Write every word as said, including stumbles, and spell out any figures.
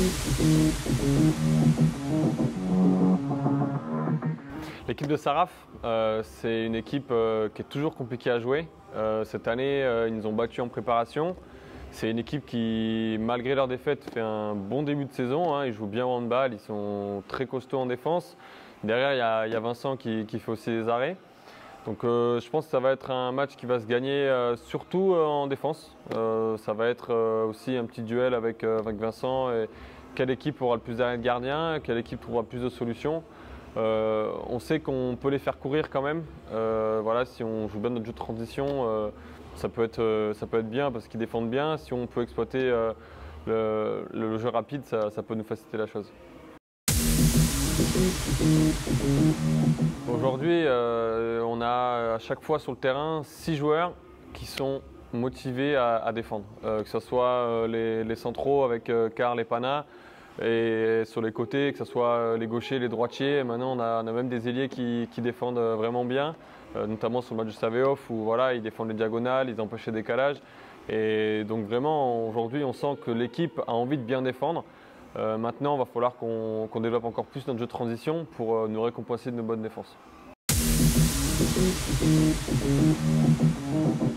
L'équipe de Saraf, euh, c'est une équipe euh, qui est toujours compliquée à jouer. Euh, cette année, euh, ils nous ont battus en préparation. C'est une équipe qui, malgré leur défaite, fait un bon début de saison, hein. Ils jouent bien au handball, ils sont très costauds en défense. Derrière, il y a, il y a Vincent qui, qui fait aussi des arrêts. Donc euh, je pense que ça va être un match qui va se gagner euh, surtout euh, en défense. Euh, ça va être euh, aussi un petit duel avec, euh, avec Vincent. Et quelle équipe aura le plus d'arrêts de gardien, quelle équipe trouvera plus de solutions. Euh, on sait qu'on peut les faire courir quand même. Euh, voilà, si on joue bien notre jeu de transition, euh, ça, peut être, euh, ça peut être bien parce qu'ils défendent bien. Si on peut exploiter euh, le, le jeu rapide, ça, ça peut nous faciliter la chose. Aujourd'hui, euh, on a à chaque fois sur le terrain six joueurs qui sont motivés à, à défendre. Euh, que ce soit euh, les, les centraux avec euh, Karl et Pana, et sur les côtés, que ce soit les gauchers, les droitiers. Maintenant, on a, on a même des ailiers qui, qui défendent vraiment bien, euh, notamment sur le match du Saveoff où voilà, ils défendent les diagonales, ils empêchent les décalages. Et donc vraiment, aujourd'hui, on sent que l'équipe a envie de bien défendre. Euh, maintenant, il va falloir qu'on qu'on développe encore plus notre jeu de transition pour euh, nous récompenser de nos bonnes défenses.